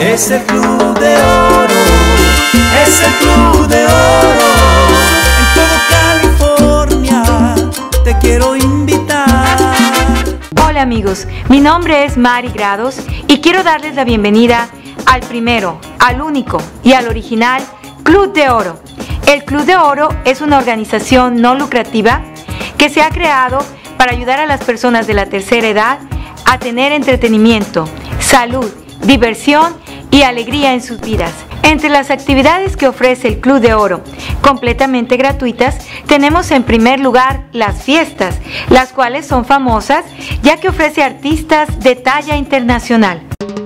Es el Club de Oro, es el Club de Oro. En todo California te quiero invitar. Hola amigos, mi nombre es Mari Grados y quiero darles la bienvenida al primero, al único y al original Club de Oro. El Club de Oro es una organización no lucrativa que se ha creado para ayudar a las personas de la tercera edad a tener entretenimiento, salud, diversión y alegría en sus vidas. Entre las actividades que ofrece el Club de Oro, completamente gratuitas, tenemos en primer lugar las fiestas, las cuales son famosas ya que ofrece artistas de talla internacional.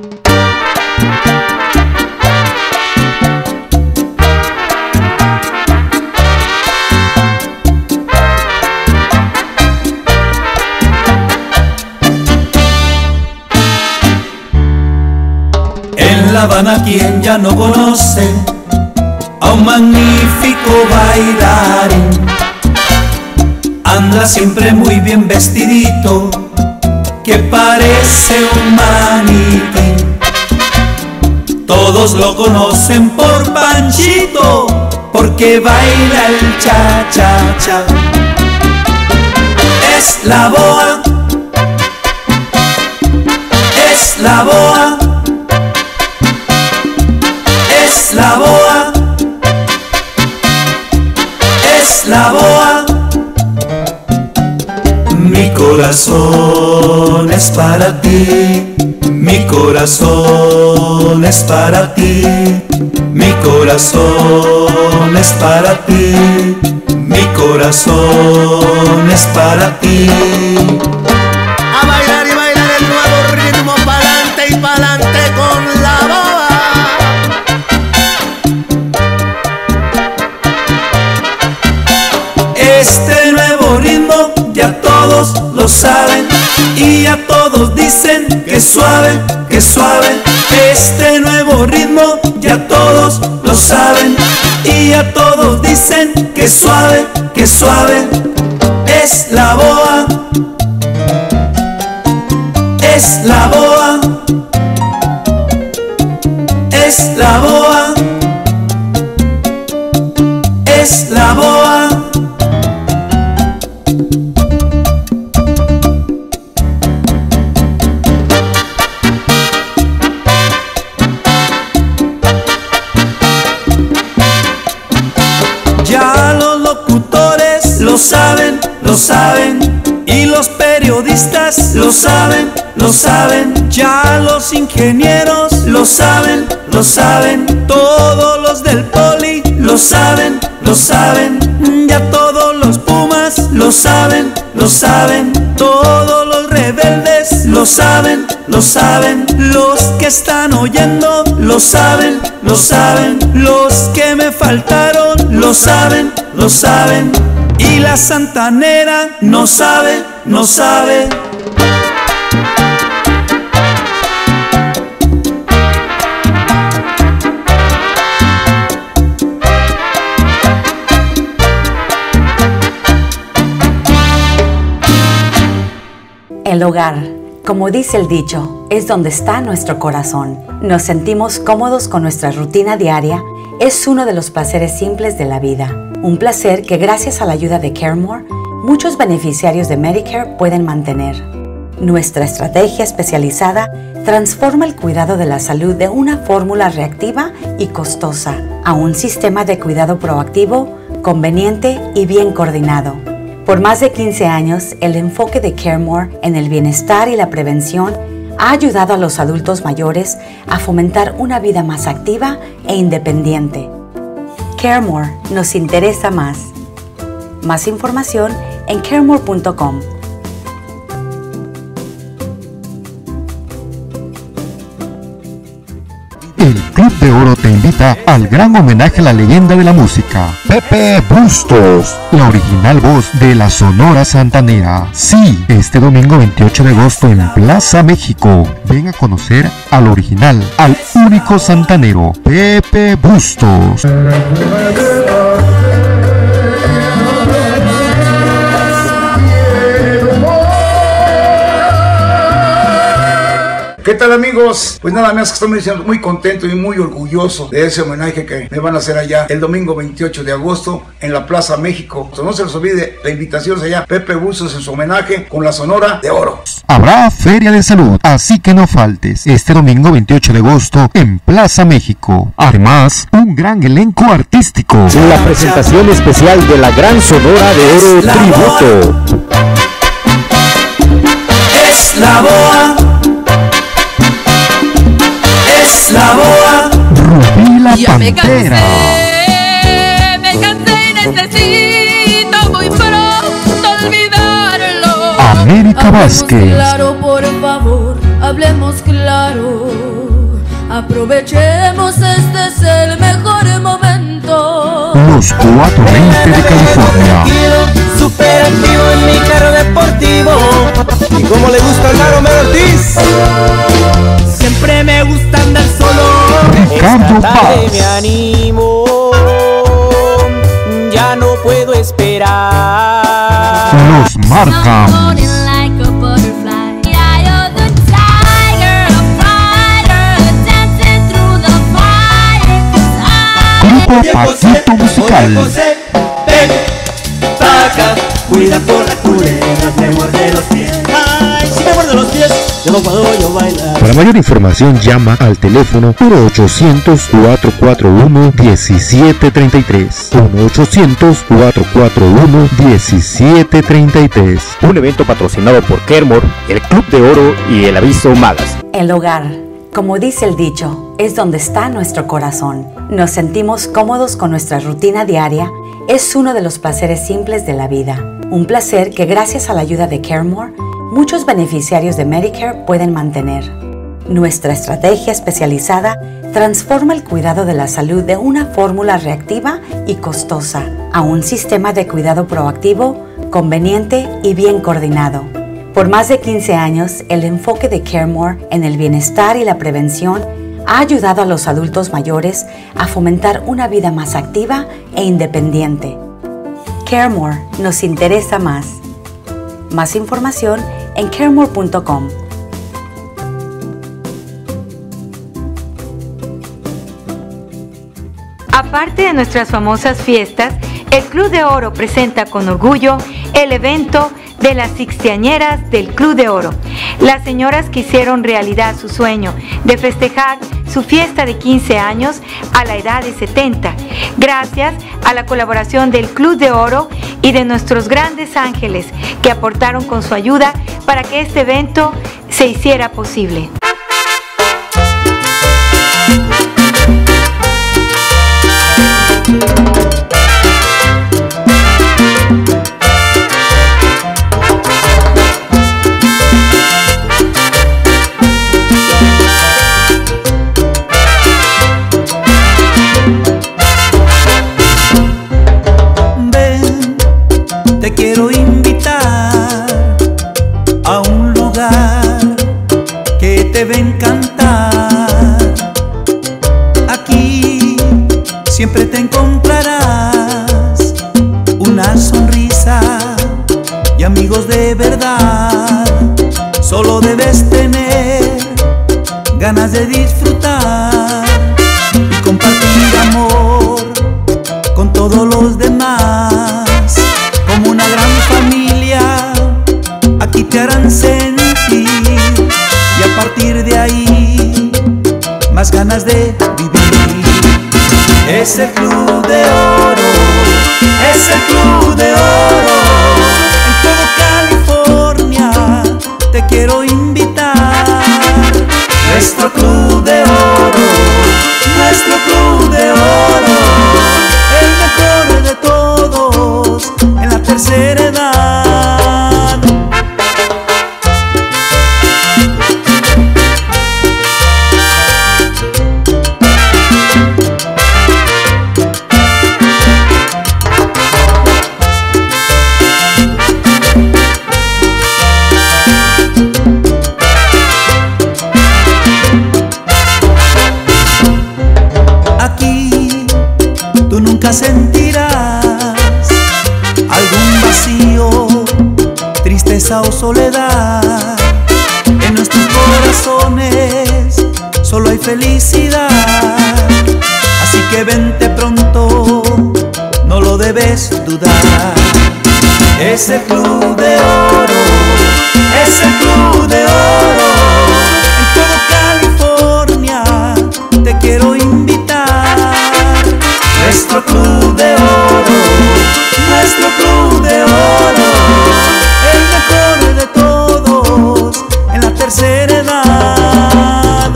En La Habana, quien ya no conoce a un magnífico bailarín, anda siempre muy bien vestidito, que parece un maniquí. Todos lo conocen por Panchito, porque baila el cha-cha-cha. Es la boa, es la boa, es la boa, es la boa. Mi corazón es para ti, mi corazón es para ti, mi corazón es para ti, mi corazón es para ti. A bailar y bailar el nuevo ritmo, pa'lante y pa'lante con la boa. Este nuevo ritmo ya todos lo saben y ya todos dicen que suave, que suave. Este nuevo ritmo ya todos lo saben y ya todos dicen que suave, que suave. Es la boa, es la boa, es la boa, es la boa. Ya los locutores lo saben, y los periodistas lo saben, ya los ingenieros lo saben, todos los del poli lo saben, ya todos los pumas lo saben, todos los rebeldes lo saben, los que están oyendo lo saben, los que me faltaron lo saben, y la santanera no sabe. El hogar, como dice el dicho, es donde está nuestro corazón. Nos sentimos cómodos con nuestra rutina diaria. Es uno de los placeres simples de la vida. Un placer que gracias a la ayuda de CareMore, muchos beneficiarios de Medicare pueden mantener. Nuestra estrategia especializada transforma el cuidado de la salud de una fórmula reactiva y costosa a un sistema de cuidado proactivo, conveniente y bien coordinado. Por más de 15 años, el enfoque de CareMore en el bienestar y la prevención ha ayudado a los adultos mayores a fomentar una vida más activa e independiente. CareMore nos interesa más. Más información en caremore.com. El Club de Oro te invita al gran homenaje a la leyenda de la música, Pepe Bustos, la original voz de la Sonora Santanera. Sí, este domingo 28 de agosto en Plaza México. Ven a conocer al original, al único santanero, Pepe Bustos. ¿Qué tal, amigos? Pues nada más que estoy muy contento y muy orgulloso de ese homenaje que me van a hacer allá el domingo 28 de agosto en la Plaza México. No se les olvide la invitación allá, Pepe Bustos en su homenaje con la Sonora de Oro. Habrá Feria de Salud, así que no faltes este domingo 28 de agosto en Plaza México. Además, un gran elenco artístico. La presentación especial de la Gran Sonora de Oro Tributo. Es la boa. Es la boa. Rubí la Pantera. Me cansé y necesito muy pronto olvidarlo. América Vázquez. Claro, por favor, hablemos claro. Aprovechemos, este es el mejor momento. Los 420 de California. Super activo en mi carro deportivo. Y como le gusta al Romero Ortiz, siempre me gusta andar solo. Ricardo Paz. Me animo, ya no puedo esperar. Los Markham. Grupo Paquito Musical. Ven, paca, cuida por la culebra, me muerde los pies. Ay, si me muerde los pies, yo no puedo yo bailar. Para mayor información llama al teléfono 1-800-441-1733. 1-800-441-1733. Un evento patrocinado por Kermor, el Club de Oro y el Aviso Magas. El hogar, como dice el dicho, es donde está nuestro corazón. Nos sentimos cómodos con nuestra rutina diaria. Es uno de los placeres simples de la vida. Un placer que gracias a la ayuda de CareMore, muchos beneficiarios de Medicare pueden mantener. Nuestra estrategia especializada transforma el cuidado de la salud de una fórmula reactiva y costosa a un sistema de cuidado proactivo, conveniente y bien coordinado. Por más de 15 años, el enfoque de CareMore en el bienestar y la prevención ha ayudado a los adultos mayores a fomentar una vida más activa e independiente. CareMore nos interesa más. Más información en caremore.com. Aparte de nuestras famosas fiestas, el Club de Oro presenta con orgullo el evento de las sixteañeras del Club de Oro. Las señoras que hicieron realidad su sueño de festejar su fiesta de 15 años a la edad de 70, gracias a la colaboración del Club de Oro y de nuestros grandes ángeles que aportaron con su ayuda para que este evento se hiciera posible. Quiero invitar a un lugar que te va a encantar. Aquí siempre te encontrarás una sonrisa y amigos de verdad. Solo debes tener ganas de disfrutar y compartir amor con todos los demás. Como una gran familia, aquí te harán sentir y a partir de ahí, más ganas de vivir. Es el Club de Oro, es el Club de Oro. En todo California te quiero invitar. Nuestro Club de Oro, nuestro Club de Oro, el mejor de todos en la tercera edad. Aquí tú nunca sentirás algún vacío, tristeza o soledad. En nuestros corazones corazones solo hay felicidad. Así que vente pronto, no lo debes dudar. Es el Club de Oro, es el Club de Oro. En todo California te quiero invitar. Nuestro Club de Oro, nuestro Club de Oro, el mejor de todos en la tercera edad.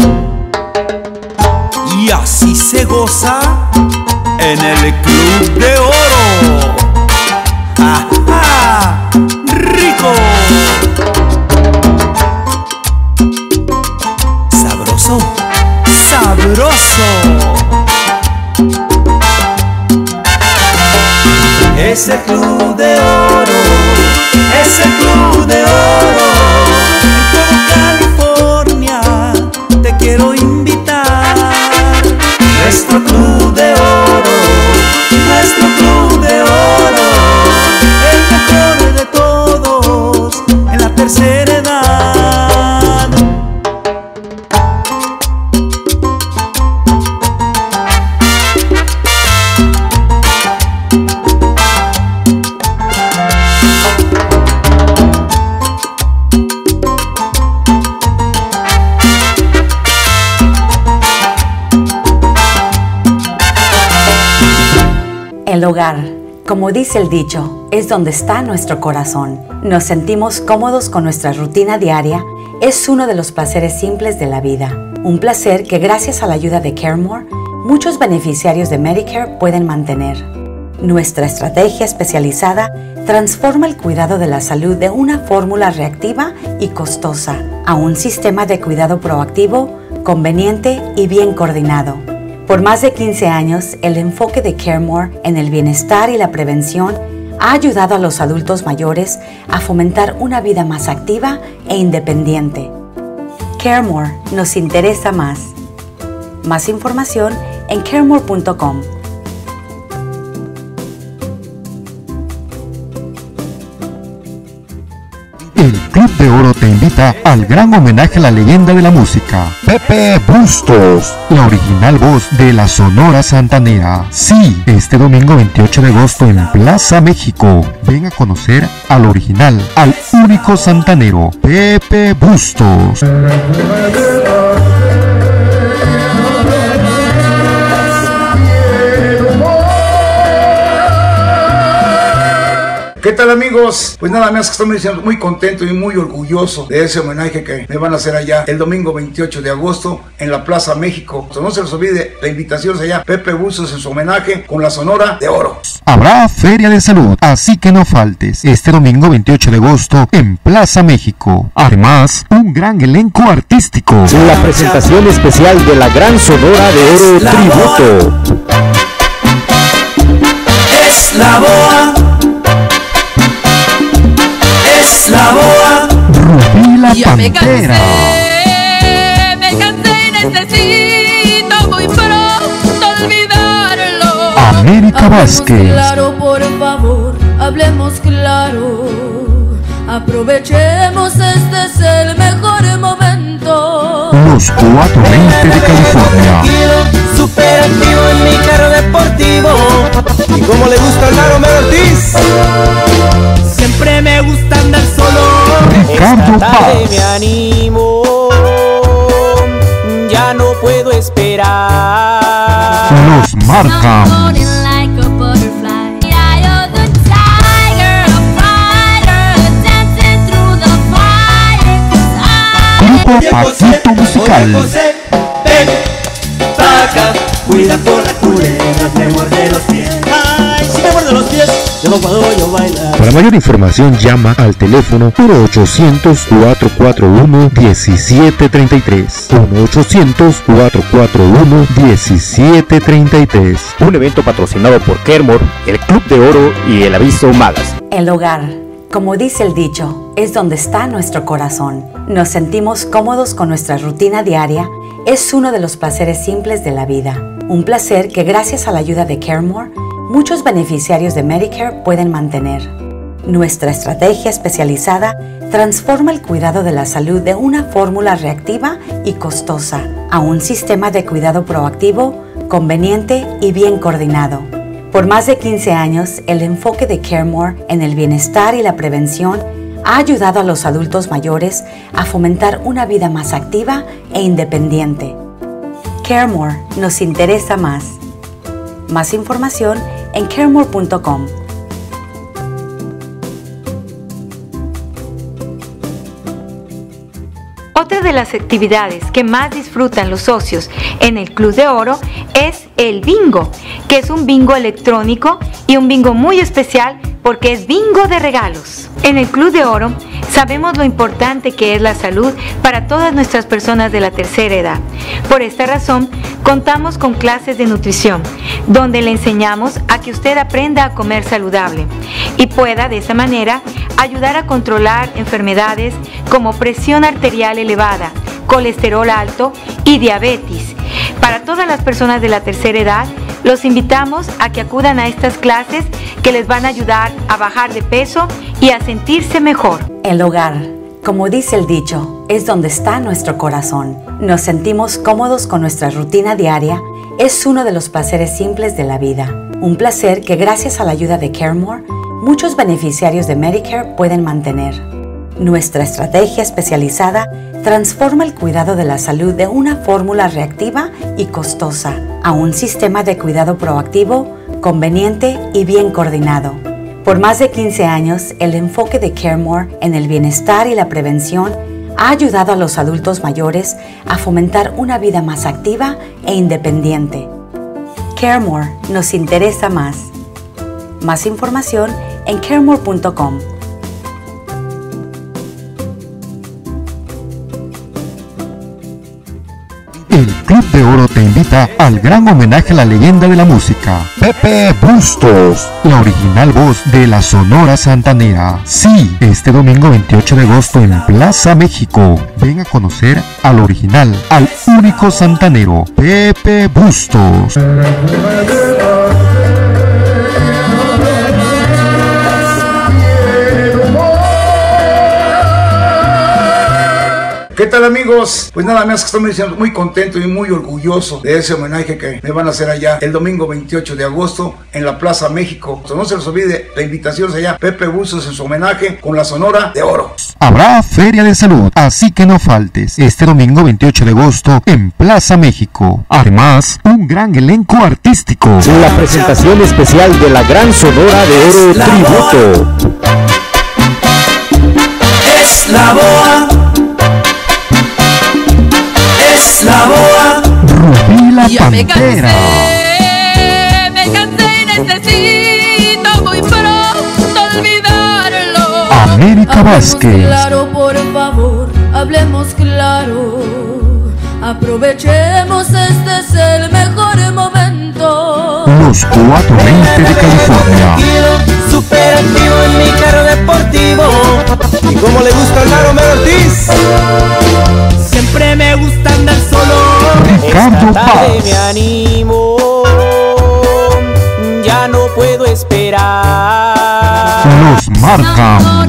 Y así se goza en el Club de Oro. ¡Ajá! ¡Rico! ¡Sabroso! ¡Sabroso! Es el Club de Oro, es el Club de Oro. En todo California te quiero invitar. Nuestro Club de Oro, nuestro Club de Oro, el mejor de todos en la tercera edad. El hogar, como dice el dicho, es donde está nuestro corazón. Nos sentimos cómodos con nuestra rutina diaria. Es uno de los placeres simples de la vida. Un placer que gracias a la ayuda de CareMore, muchos beneficiarios de Medicare pueden mantener. Nuestra estrategia especializada transforma el cuidado de la salud de una fórmula reactiva y costosa a un sistema de cuidado proactivo, conveniente y bien coordinado. Por más de 15 años, el enfoque de CareMore en el bienestar y la prevención ha ayudado a los adultos mayores a fomentar una vida más activa e independiente. CareMore nos interesa más. Más información en caremore.com. El Club de Oro te invita al gran homenaje a la leyenda de la música, Pepe Bustos, la original voz de la Sonora Santanera. Sí, este domingo 28 de agosto en Plaza México. Ven a conocer al original, al único santanero, Pepe Bustos. ¿Qué tal, amigos? Pues nada más que estoy muy contento y muy orgulloso de ese homenaje que me van a hacer allá el domingo 28 de agosto en la Plaza México. No se les olvide, la invitación es allá, Pepe Bustos en su homenaje con la Sonora de Oro. Habrá Feria de Salud, así que no faltes este domingo 28 de agosto en Plaza México. Además, un gran elenco artístico. La presentación especial de la Gran Sonora de Oro Tributo. Es la boa. Es la boa. Rubí la Ya Pantera. me cansé y necesito muy pronto olvidarlo. América Hablemos Vázquez. claro, por favor, hablemos claro. Aprovechemos, este es el mejor momento. Los 420 de California. Súper activo en mi carro deportivo. Y como le gusta andar Homero Ortiz, siempre me gusta andar solo. Ricardo Esta tarde Paz. me animo, ya no puedo esperar. Los Markham. Grupo Patito Musical. Ven, paca, cuida por la culebra, me muerde los pies. Ay, si me muerde los pies, yo no puedo yo bailar. Para mayor información llama al teléfono 1-800-441-1733. 1-800-441-1733. Un evento patrocinado por CareMore, el Club de Oro y el Aviso Magas. El hogar, como dice el dicho, es donde está nuestro corazón. Nos sentimos cómodos con nuestra rutina diaria. Es uno de los placeres simples de la vida. Un placer que gracias a la ayuda de CareMore, muchos beneficiarios de Medicare pueden mantener. Nuestra estrategia especializada transforma el cuidado de la salud de una fórmula reactiva y costosa a un sistema de cuidado proactivo, conveniente y bien coordinado. Por más de 15 años, el enfoque de CareMore en el bienestar y la prevención ha ayudado a los adultos mayores a fomentar una vida más activa e independiente. CareMore nos interesa más. Más información en caremore.com. Otra de las actividades que más disfrutan los socios en el Club de Oro es el bingo, que es un bingo electrónico y un bingo muy especial porque es bingo de regalos. En el Club de Oro sabemos lo importante que es la salud para todas nuestras personas de la tercera edad. Por esta razón, contamos con clases de nutrición, donde le enseñamos a que usted aprenda a comer saludable y pueda de esa manera ayudar a controlar enfermedades como presión arterial elevada, colesterol alto y diabetes. Para todas las personas de la tercera edad, los invitamos a que acudan a estas clases que les van a ayudar a bajar de peso y a sentirse mejor. El hogar, como dice el dicho, es donde está nuestro corazón. Nos sentimos cómodos con nuestra rutina diaria. Es uno de los placeres simples de la vida. Un placer que gracias a la ayuda de CareMore, muchos beneficiarios de Medicare pueden mantener. Nuestra estrategia especializada transforma el cuidado de la salud de una fórmula reactiva y costosa a un sistema de cuidado proactivo, conveniente y bien coordinado. Por más de 15 años, el enfoque de CareMore en el bienestar y la prevención ha ayudado a los adultos mayores a fomentar una vida más activa e independiente. CareMore nos interesa más. Más información en caremore.com. El Club de Oro te invita al gran homenaje a la leyenda de la música, Pepe Bustos, la original voz de la Sonora Santanera. Sí, este domingo 28 de agosto en Plaza México. Ven a conocer al original, al único santanero, Pepe Bustos. ¿Qué tal, amigos? Pues nada más que estoy diciendo muy contento y muy orgulloso de ese homenaje que me van a hacer allá el domingo 28 de agosto en la Plaza México. No se les olvide la invitación es allá, Pepe Bustos en su homenaje con la Sonora de Oro. Habrá Feria de Salud, así que no faltes este domingo 28 de agosto en Plaza México. Además, un gran elenco artístico. La presentación especial de la gran Sonora de Oro Tributo. Es la boa. La boa. Rubí la Ya Pantera. me cansé y necesito muy pronto olvidarlo. América Hablemos Vázquez. claro, por favor, hablemos claro. Aprovechemos, este es el mejor momento. Los 420 de California. Súper activo en mi carro deportivo. Y como le gusta hablar Homero Ortiz, siempre me gusta andar solo. Ricardo Esta tarde Paz. me animo, ya no puedo esperar. Los Markham.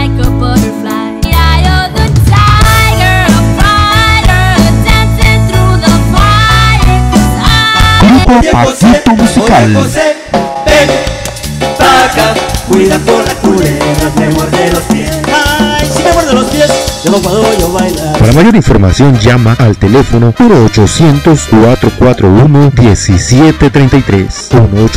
Grupo Paquito Musical. Cuida por la culebra, me muerde los pies. Ay, si me muerde los pies, yo no puedo yo bailar. Para mayor información llama al teléfono 1-800-441-1733.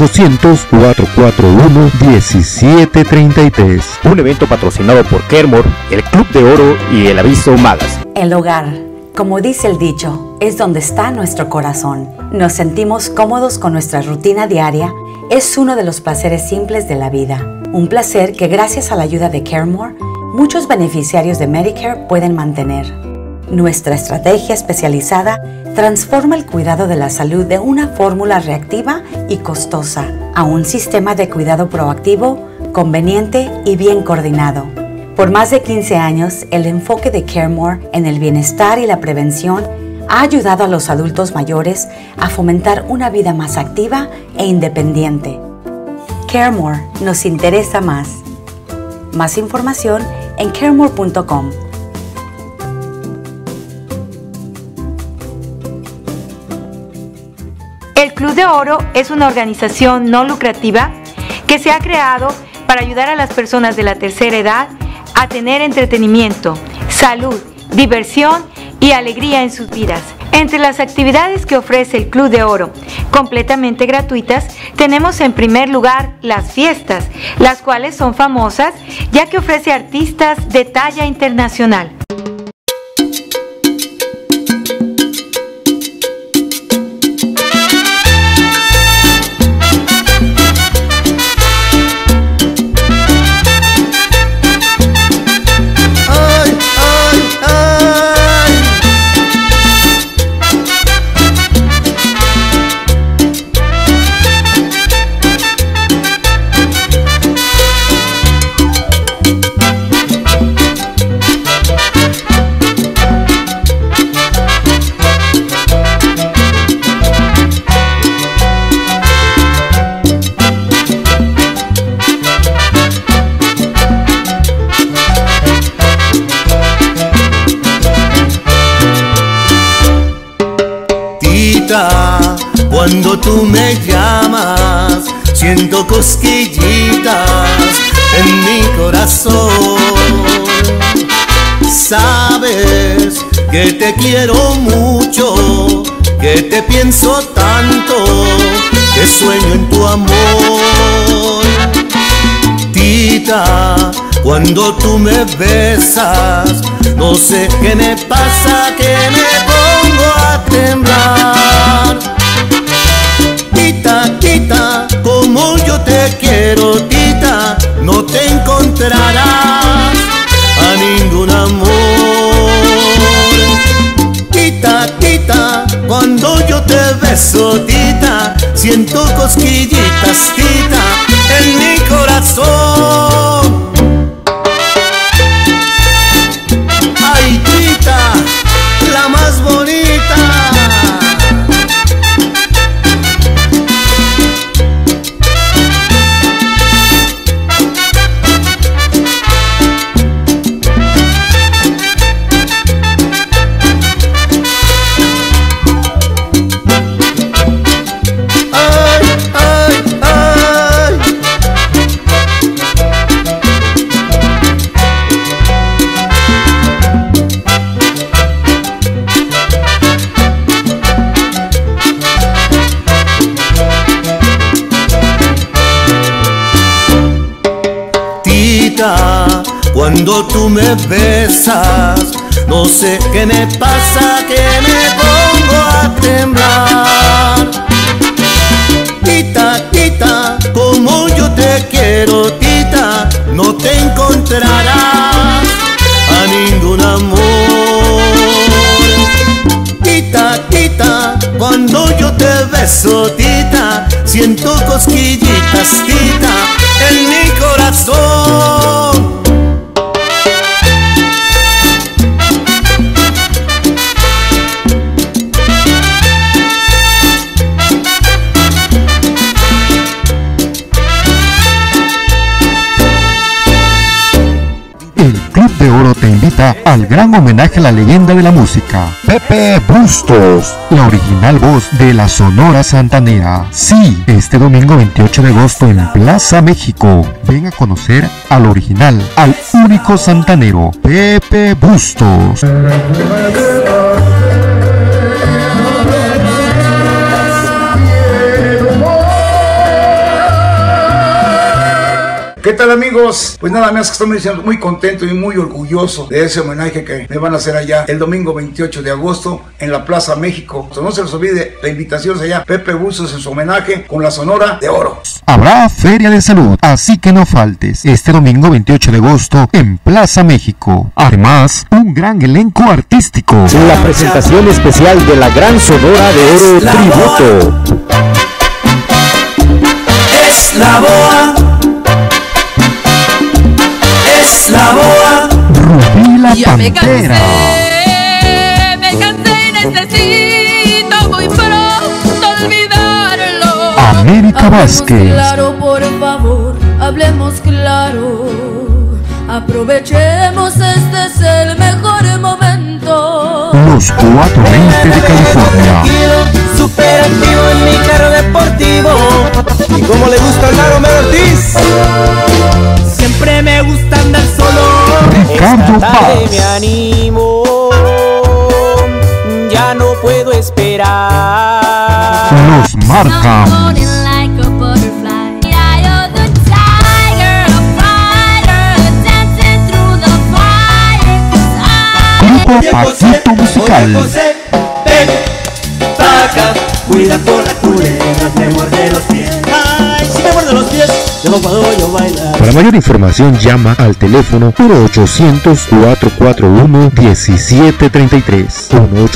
1-800-441-1733. Un evento patrocinado por CareMore, el Club de Oro y el Aviso Magazine. El hogar, como dice el dicho, es donde está nuestro corazón. Nos sentimos cómodos con nuestra rutina diaria. Es uno de los placeres simples de la vida. Un placer que gracias a la ayuda de CareMore, muchos beneficiarios de Medicare pueden mantener. Nuestra estrategia especializada transforma el cuidado de la salud de una fórmula reactiva y costosa a un sistema de cuidado proactivo, conveniente y bien coordinado. Por más de 15 años, el enfoque de CareMore en el bienestar y la prevención ha ayudado a los adultos mayores a fomentar una vida más activa e independiente. CareMore nos interesa más. Más información en caremore.com. El Club de Oro es una organización no lucrativa que se ha creado para ayudar a las personas de la tercera edad a tener entretenimiento, salud, diversión y alegría en sus vidas. Entre las actividades que ofrece el Club de Oro, completamente gratuitas, tenemos en primer lugar las fiestas, las cuales son famosas ya que ofrece artistas de talla internacional. Cuando tú me llamas, siento cosquillitas en mi corazón. Sabes que te quiero mucho, que te pienso tanto, que sueño en tu amor. Tita, cuando tú me besas, no sé qué me pasa, que me pongo a temblar. Tita, tita, como yo te quiero, tita, no te encontrarás a ningún amor. Tita, tita, cuando yo te beso, tita, siento cosquillitas, tita, en mi corazón. Ay, tita, la más bonita. Cuando tú me besas, no sé qué me pasa, que me pongo a temblar. Tita, tita, como yo te quiero, tita, no te encontrarás a ningún amor. Tita, tita, cuando yo te beso, tita, siento cosquillitas, tita, en mi corazón. El Club de Oro te invita al gran homenaje a la leyenda de la música, Pepe Bustos, la original voz de la Sonora Santanera. Sí, este domingo 28 de agosto en Plaza México. Ven a conocer al original, al único santanero, Pepe Bustos. ¿Qué tal, amigos? Pues nada más que estoy muy contento y muy orgulloso de ese homenaje que me van a hacer allá el domingo 28 de agosto en la Plaza México. No se les olvide, la invitación es allá, Pepe Bustos en su homenaje con la Sonora de Oro. Habrá Feria de Salud, así que no faltes este domingo 28 de agosto en Plaza México. Además, un gran elenco artístico. La presentación especial de la gran Sonora de Oro Tributo. Es la boa. Es la boa. Rubí la Ya Pantera. me cansé y necesito muy pronto olvidarlo. América Hablemos Vázquez. claro, por favor, hablemos claro. Aprovechemos, este es el mejor momento. Los 420 de California. Súper activo en mi carro deportivo. Y como le gusta andar Homero Ortiz, siempre me gusta andar solo. Ricardo Esta tarde Paz. me animo, ya no puedo esperar. Los Markham. Grupo Patito Musical. Ven, paca, cuida con la culebra, me muerde los pies. Ay, si me muerde los pies, yo no puedo yo bailar. Para mayor información llama al teléfono 1-800-441-1733.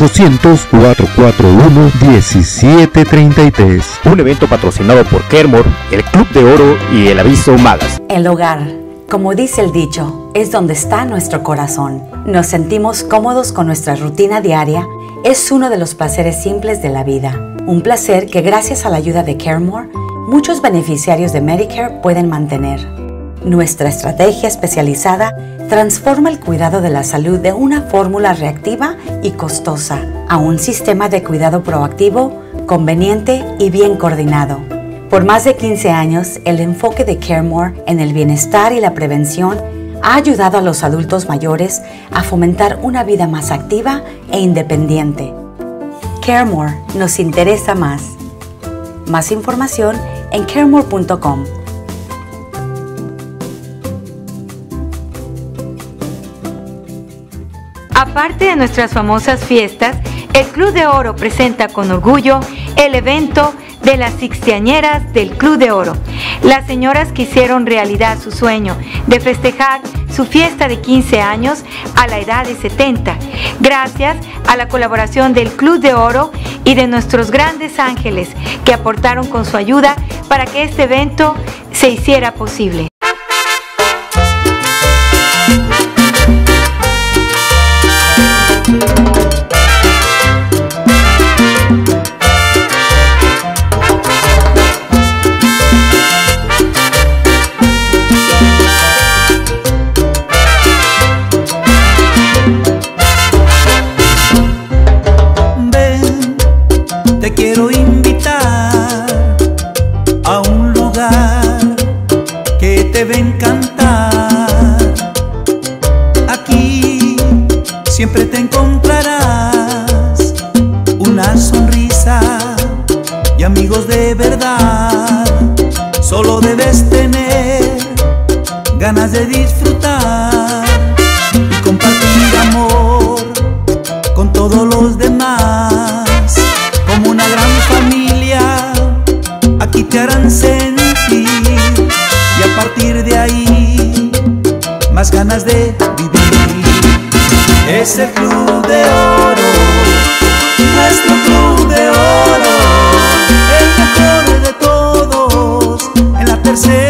1-800-441-1733. Un evento patrocinado por Kermore, el Club de Oro y el Aviso Magas. El hogar, como dice el dicho, es donde está nuestro corazón. Nos sentimos cómodos con nuestra rutina diaria. Es uno de los placeres simples de la vida. Un placer que gracias a la ayuda de Kermore, muchos beneficiarios de Medicare pueden mantener. Nuestra estrategia especializada transforma el cuidado de la salud de una fórmula reactiva y costosa a un sistema de cuidado proactivo, conveniente y bien coordinado. Por más de 15 años, el enfoque de Kermore en el bienestar y la prevención ha ayudado a los adultos mayores a fomentar una vida más activa e independiente. Kermore nos interesa más. Más información en kermore.com. Aparte de nuestras famosas fiestas, el Club de Oro presenta con orgullo el evento de las sixteañeras del Club de Oro. Las señoras que hicieron realidad su sueño de festejar su fiesta de 15 años a la edad de 70, gracias a la colaboración del Club de Oro y de nuestros grandes ángeles que aportaron con su ayuda para que este evento se hiciera posible. Te quiero invitar a un lugar que te va a encantar. Aquí siempre te encontrarás una sonrisa y amigos de verdad. Solo debes tener ganas de disfrutar y compartir amor con todos los demás. Como una gran familia, aquí te harán sentir y a partir de ahí, más ganas de vivir. Es el Club de Oro, nuestro Club de Oro, el mejor de todos, en la tercera